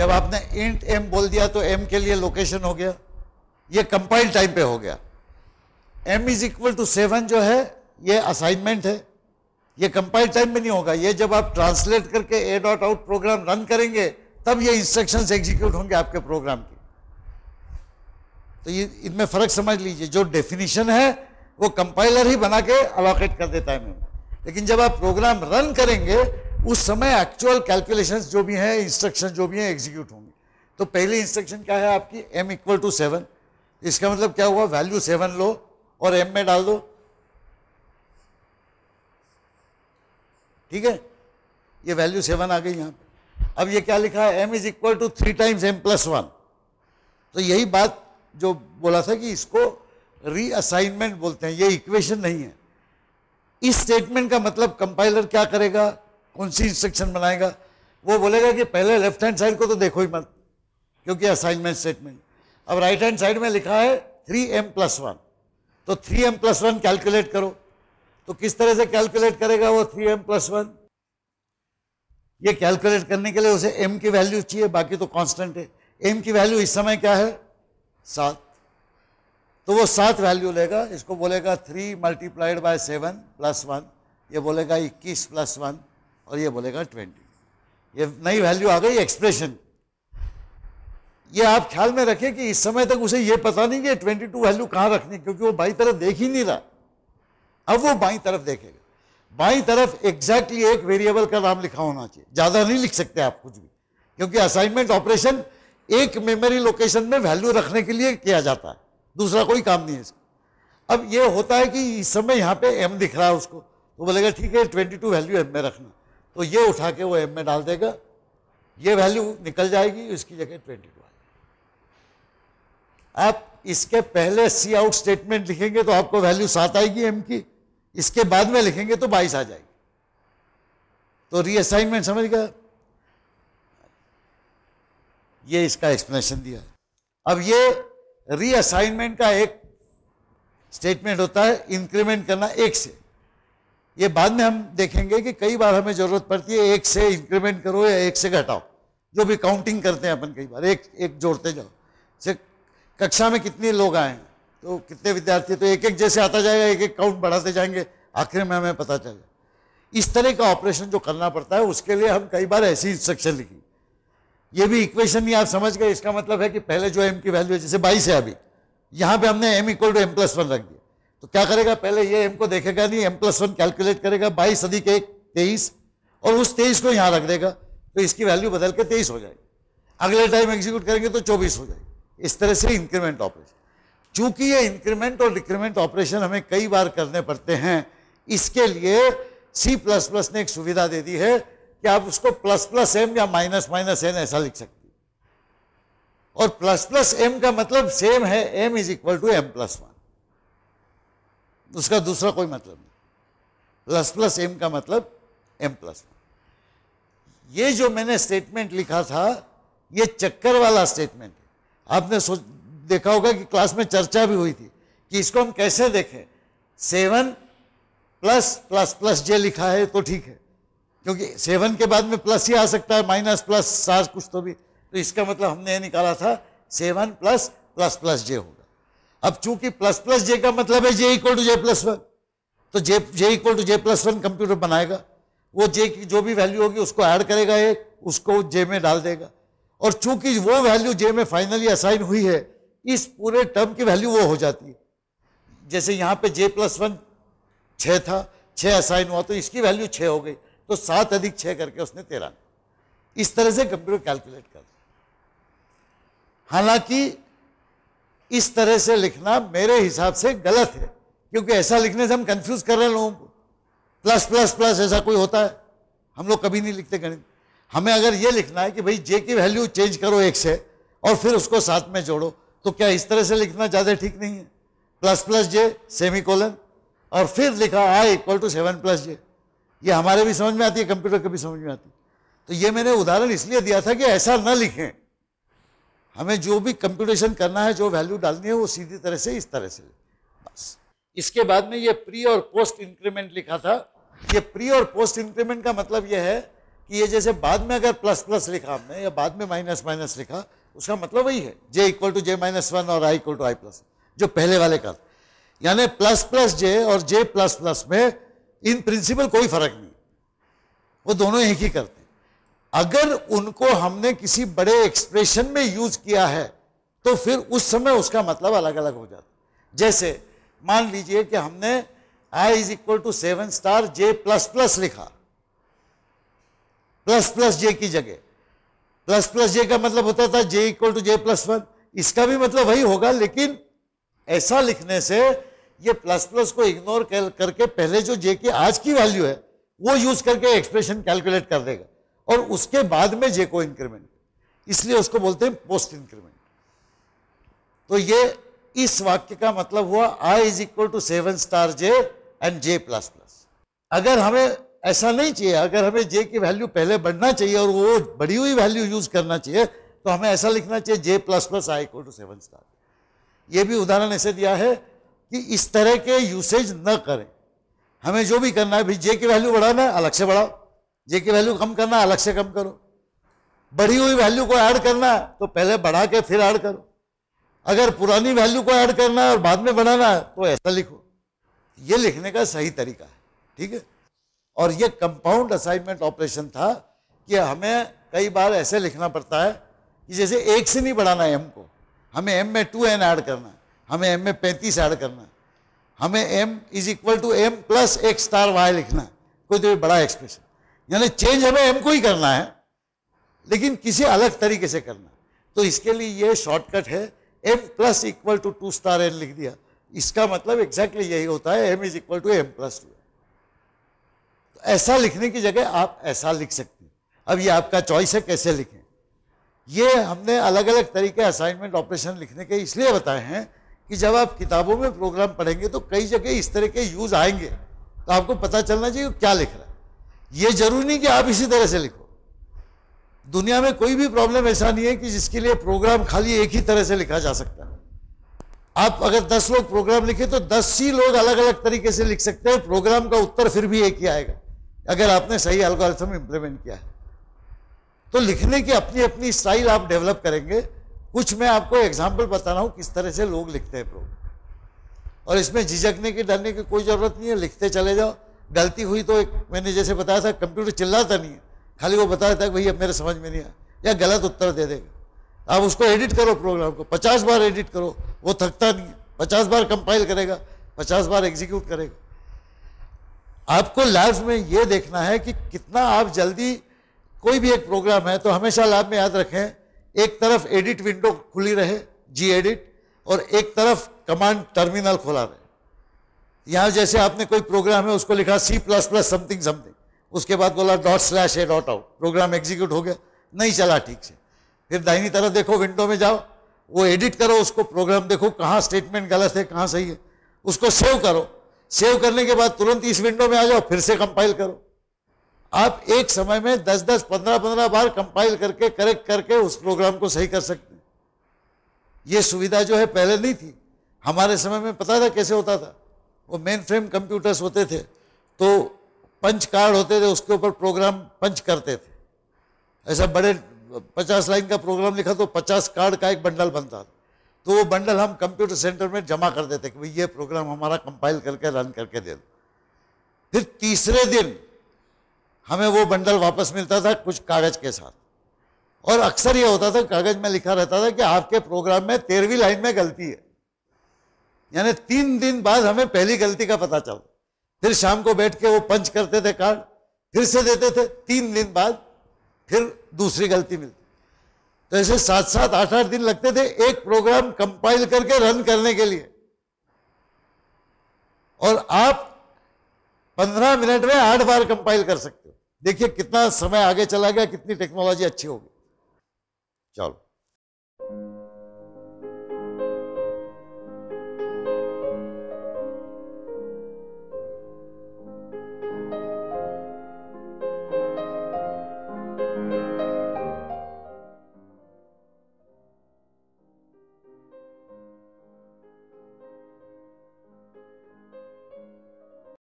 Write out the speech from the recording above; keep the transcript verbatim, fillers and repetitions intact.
जब आपने int m बोल दिया तो m के लिए लोकेशन हो गया, ये कंपाइल टाइम पे हो गया। m is equal to seven जो है ये असाइनमेंट है, ये कंपाइल टाइम में नहीं होगा, ये जब आप ट्रांसलेट करके a dot out program run करेंगे तब ये इंस्ट्रक्शंस एग्जीक्यूट होंगे आपके प्रोग्राम की। तो ये इनमें फर्क समझ लीजिए, जो डेफिनेशन है वो कंपाइलर ही बना के अलोकेट कर देता है मेमोरी, लेकिन जब आप प्रोग्राम रन करेंगे उस समय एक्चुअल कैलकुलेशंस जो भी हैं, इंस्ट्रक्शन जो भी हैं एग्जीक्यूट होंगे। तो पहली इंस्ट्रक्शन क्या है आपकी, m इक्वल टू सेवन, इसका मतलब क्या हुआ, वैल्यू सेवन लो और m में डाल दो, ठीक है, ये वैल्यू सेवन आ गई यहां पे। अब ये क्या लिखा है, m is equal to three times m plus one. तो यही बात जो बोला था कि इसको रीअसाइनमेंट बोलते हैं, ये इक्वेशन नहीं है। इस स्टेटमेंट का मतलब कंपाइलर क्या करेगा, कौन सी इंस्ट्रक्शन बनाएगा, वो बोलेगा कि पहले लेफ्ट हैंड साइड को तो देखो ही मत, क्योंकि असाइनमेंट स्टेटमेंट। अब राइट हैंड साइड में लिखा है थ्री एम प्लस वन, तो three M plus one calculate करो। तो किस तरह से कैलकुलेट करेगा वो थ्री एम प्लस वन, ये कैलकुलेट करने के लिए उसे m की वैल्यू चाहिए, बाकी तो कांस्टेंट है। m की वैल्यू इस समय क्या है, सात, तो वो सात वैल्यू लेगा, इसको बोलेगा three multiplied by seven plus one, ये बोलेगा इक्कीस प्लस वन, और ये बोलेगा ट्वेंटी। ये नई वैल्यू आ गई एक्सप्रेशन। ये आप ख्याल में रखें कि इस समय तक उसे ये पता नहीं कि ट्वेंटी टू वैल्यू कहाँ रखनी, क्योंकि वो बाई तरफ देख ही नहीं रहा। अब वो बाई तरफ देखेगा, बाई तरफ एग्जैक्टली एक वेरिएबल का नाम लिखा होना चाहिए, ज्यादा नहीं लिख सकते आप कुछ भी, क्योंकि असाइनमेंट ऑपरेशन एक मेमोरी लोकेशन में वैल्यू रखने के लिए किया जाता है, दूसरा कोई काम नहीं है इसका। अब ये होता है कि इस समय यहाँ पे m दिख रहा है उसको, तो बोलेगा ठीक है ट्वेंटी टू वैल्यू m में रखना, तो ये उठा के वो m में डाल देगा, ये वैल्यू निकल जाएगी, इसकी जगह ट्वेंटी टू आएगी। आप इसके पहले सी आउट स्टेटमेंट लिखेंगे तो आपको वैल्यू सात आएगी m की, इसके बाद में लिखेंगे तो बाईस आ जाएगी। तो रीअसाइनमेंट समझ गया, ये इसका एक्सप्लेनेशन दिया है। अब ये रीअसाइनमेंट का एक स्टेटमेंट होता है इंक्रीमेंट करना एक से, ये बाद में हम देखेंगे कि कई बार हमें जरूरत पड़ती है एक से इंक्रीमेंट करो या एक से घटाओ, जो भी काउंटिंग करते हैं अपन कई बार एक एक जोड़ते जाओ। से कक्षा में कितने लोग आए हैं तो कितने विद्यार्थी, तो एक एक जैसे आता जाएगा, एक एक काउंट बढ़ाते जाएंगे, आखिर में हमें पता चलेगा। इस तरह का ऑपरेशन जो करना पड़ता है उसके लिए हम कई बार ऐसी इंस्ट्रक्शन लिखेंगे। ये भी इक्वेशन नहीं आप समझ गए, इसका मतलब है कि पहले जो m की वैल्यू है, जैसे बाईस है अभी, यहाँ पे हमने m equal to m plus one रख दिया, तो क्या करेगा, पहले ये m को देखेगा नहीं, m प्लस वन कैलकुलेट करेगा, बाईस अधिक एक तेईस, और उस तेईस को यहाँ रख देगा, तो इसकी वैल्यू बदल के तेईस हो जाएगी। अगले टाइम एग्जीक्यूट करेंगे तो चौबीस हो जाएगी। इस तरह से इंक्रीमेंट ऑपरेशन, चूंकि ये इंक्रीमेंट और डिक्रीमेंट ऑपरेशन हमें कई बार करने पड़ते हैं, इसके लिए सी प्लस प्लस ने एक सुविधा दे दी है कि आप उसको प्लस प्लस एम या माइनस माइनस एन ऐसा लिख सकते हैं, और प्लस प्लस एम का मतलब सेम है m is equal to m plus one, उसका दूसरा कोई मतलब नहीं। प्लस प्लस एम का मतलब एम प्लस वन। ये जो मैंने स्टेटमेंट लिखा था ये चक्कर वाला स्टेटमेंट है। आपने सोच देखा होगा कि क्लास में चर्चा भी हुई थी कि इसको हम कैसे देखें, seven plus plus plus j लिखा है तो ठीक है, क्योंकि सेवन के बाद में प्लस ही आ सकता है, माइनस प्लस सार कुछ तो भी, तो इसका मतलब हमने ये निकाला था seven plus plus plus j होगा। अब चूंकि प्लस प्लस जे का मतलब है j equal to j plus one, तो j j equal to j plus one computer बनाएगा, वो जे की जो भी वैल्यू होगी उसको ऐड करेगा, एक उसको जे में डाल देगा, और चूंकि वो वैल्यू जे में फाइनली असाइन हुई है, इस पूरे टर्म की वैल्यू वो हो जाती है। जैसे यहाँ पे जे प्लस वन छः था, छः असाइन हुआ तो इसकी वैल्यू छः हो गई, तो सात अधिक छः करके उसने तेरह। इस तरह से कंप्यूटर कैलकुलेट करता है। हालांकि इस तरह से लिखना मेरे हिसाब से गलत है, क्योंकि ऐसा लिखने से हम कंफ्यूज कर रहे हैं लोगों को। प्लस प्लस प्लस ऐसा कोई होता है, हम लोग कभी नहीं लिखते गणित। हमें अगर ये लिखना है कि भाई जे की वैल्यू चेंज करो एक से और फिर उसको साथ में जोड़ो, तो क्या इस तरह से लिखना ज्यादा ठीक नहीं है? Plus plus j semicolon और फिर लिखा i equal to seven plus j. ये हमारे भी समझ में आती है, कंप्यूटर को भी समझ में आती है। तो ये मैंने उदाहरण इसलिए दिया था कि ऐसा न लिखें। हमें जो भी कंप्यूटेशन करना है, जो वैल्यू डालनी है, वो सीधी तरह से इस तरह से बस। इसके बाद में ये प्री और पोस्ट इंक्रीमेंट लिखा था। ये प्री और पोस्ट इंक्रीमेंट का मतलब ये है कि ये जैसे बाद में अगर प्लस प्लस लिखा हमने या बाद में माइनस माइनस लिखा, उसका मतलब वही है, j equal to j minus one और i equal to i plus, जो पहले वाले का। यानी प्लस प्लस जे और जे प्लस प्लस में इन प्रिंसिपल कोई फर्क नहीं, वो दोनों एक ही करते हैं। अगर उनको हमने किसी बड़े एक्सप्रेशन में यूज किया है तो फिर उस समय उसका मतलब अलग अलग हो जाता है। जैसे मान लीजिए कि हमने i is equal to seven star j plus plus लिखा, प्लस प्लस जे की जगह। प्लस प्लस जे का मतलब होता था j equal to j plus one, इसका भी मतलब वही होगा, लेकिन ऐसा लिखने से ये प्लस प्लस को इग्नोर कर, करके पहले जो जे की आज की वैल्यू है वो यूज करके एक्सप्रेशन कैलकुलेट कर देगा और उसके बाद में जे को इंक्रीमेंट, इसलिए उसको बोलते हैं पोस्ट इंक्रीमेंट। तो ये इस वाक्य का मतलब हुआ i is equal to seven star j and j plus plus. अगर हमें ऐसा नहीं चाहिए, अगर हमें जे की वैल्यू पहले बढ़ना चाहिए और वो बढ़ी हुई वैल्यू यूज करना चाहिए, तो हमें ऐसा लिखना चाहिए j plus plus i equal to seven star. ये भी उदाहरण ऐसे दिया है कि इस तरह के यूसेज न करें। हमें जो भी करना है, भाई जे की वैल्यू बढ़ाना है अलग से बढ़ाओ, जे की वैल्यू कम करना है अलग से कम करो, बढ़ी हुई वैल्यू को ऐड करना है तो पहले बढ़ा के फिर ऐड करो, अगर पुरानी वैल्यू को ऐड करना है और बाद में बढ़ाना है तो ऐसा लिखो। ये लिखने का सही तरीका है, ठीक है। और ये कंपाउंड असाइनमेंट ऑपरेशन था कि हमें कई बार ऐसे लिखना पड़ता है कि जैसे एक से नहीं बढ़ाना है एम को, हमें एम में टू एन ऐड करना है, हमें एम में पैंतीस ऐड करना है, हमें m is equal to m plus एक स्टार वाई लिखना है, कोई तो बड़ा एक्सप्रेशन। यानी चेंज हमें एम को ही करना है लेकिन किसी अलग तरीके से करना है। तो इसके लिए ये शॉर्टकट है, m plus equal to two star n लिख दिया। इसका मतलब एग्जैक्टली यही होता है, m is equal to m plus two. ऐसा लिखने की जगह आप ऐसा लिख सकते हैं। अब ये आपका चॉइस है कैसे लिखें। ये हमने अलग अलग तरीके असाइनमेंट ऑपरेशन लिखने के इसलिए बताए हैं कि जब आप किताबों में प्रोग्राम पढ़ेंगे तो कई जगह इस तरह के यूज आएंगे, तो आपको पता चलना चाहिए क्या लिख रहा है। ये जरूरी नहीं कि आप इसी तरह से लिखो। दुनिया में कोई भी प्रॉब्लम ऐसा नहीं है कि जिसके लिए प्रोग्राम खाली एक ही तरह से लिखा जा सकता है। आप अगर दस लोग प्रोग्राम लिखे तो दस ही लोग अलग अलग तरीके से लिख सकते हैं, प्रोग्राम का उत्तर फिर भी एक ही आएगा अगर आपने सही एल्गोरिथम इंप्लीमेंट किया है। तो लिखने की अपनी अपनी स्टाइल आप डेवलप करेंगे। कुछ मैं आपको एग्जाम्पल बता रहा हूं किस तरह से लोग लिखते हैं प्रोग्राम, और इसमें झिझकने की डरने की कोई जरूरत नहीं है, लिखते चले जाओ। गलती हुई तो एक मैंने जैसे बताया था, कंप्यूटर चिल्लाता नहीं है, खाली वो बता देता है भैया मेरे समझ में नहीं आया, या गलत उत्तर दे देगा। आप उसको एडिट करो, प्रोग्राम को पचास बार एडिट करो, वो थकता नहीं है, पचास बार कंपाइल करेगा, पचास बार एग्जीक्यूट करेगा। आपको लैब में ये देखना है कि कितना आप जल्दी, कोई भी एक प्रोग्राम है तो हमेशा लैब में याद रखें, एक तरफ एडिट विंडो खुली रहे जी एडिट, और एक तरफ कमांड टर्मिनल खोला रहे। यहां जैसे आपने कोई प्रोग्राम है उसको लिखा C plus plus something something, उसके बाद बोला dot slash a dot out, program execute हो गया, नहीं चला ठीक से। फिर दाहिनी तरफ देखो, विंडो में जाओ, वो एडिट करो उसको, प्रोग्राम देखो कहाँ स्टेटमेंट गलत है कहाँ सही है, उसको सेव करो। सेव करने के बाद तुरंत इस विंडो में आ जाओ, फिर से कंपाइल करो। आप एक समय में दस दस पंद्रह पंद्रह बार कंपाइल करके करेक्ट करके उस प्रोग्राम को सही कर सकते हैं। ये सुविधा जो है पहले नहीं थी। हमारे समय में पता था कैसे होता था, वो मेन फ्रेम कंप्यूटर्स होते थे तो पंच कार्ड होते थे, उसके ऊपर प्रोग्राम पंच करते थे। ऐसा बड़े पचास लाइन का प्रोग्राम लिखा तो पचास कार्ड का एक बंडल बनता था, तो वो बंडल हम कंप्यूटर सेंटर में जमा कर देते कि भाई ये प्रोग्राम हमारा कंपाइल करके रन करके दे दो। फिर तीसरे दिन हमें वो बंडल वापस मिलता था कुछ कागज के साथ, और अक्सर ये होता था कागज में लिखा रहता था कि आपके प्रोग्राम में तेरहवीं लाइन में गलती है। यानी तीन दिन बाद हमें पहली गलती का पता चलता। फिर शाम को बैठ के वो पंच करते थे कार्ड, फिर से देते थे, तीन दिन बाद फिर दूसरी गलती मिलती। तो ऐसे सात सात आठ आठ दिन लगते थे एक प्रोग्राम कंपाइल करके रन करने के लिए, और आप पंद्रह मिनट में आठ बार कंपाइल कर सकते हो। देखिए कितना समय आगे चला गया, कितनी टेक्नोलॉजी अच्छी होगी। चलो।